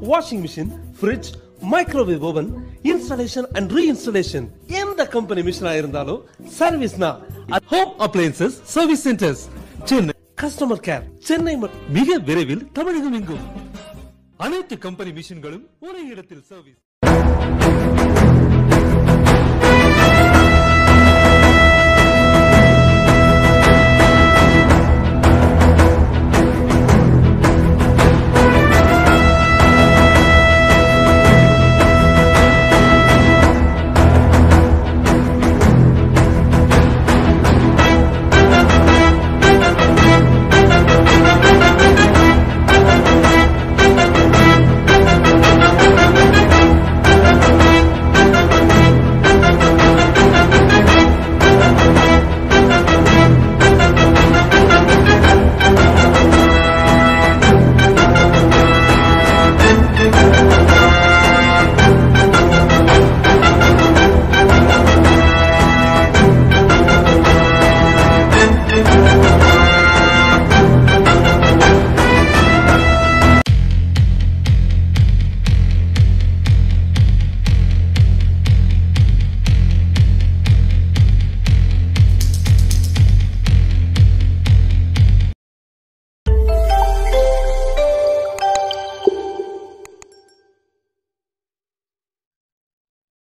washing machine, fridge, microwave oven, installation and reinstallation. எந்த company மிஷினா இருந்தாலும் சர்வீஸ்னா home appliances service centres Chennai. Customer care Chennai மிக விரைவில் தமிழகம் எங்கும் அனைத்து கம்பெனி மிஷின்களும் ஒரே இடத்தில் சர்வீஸ்.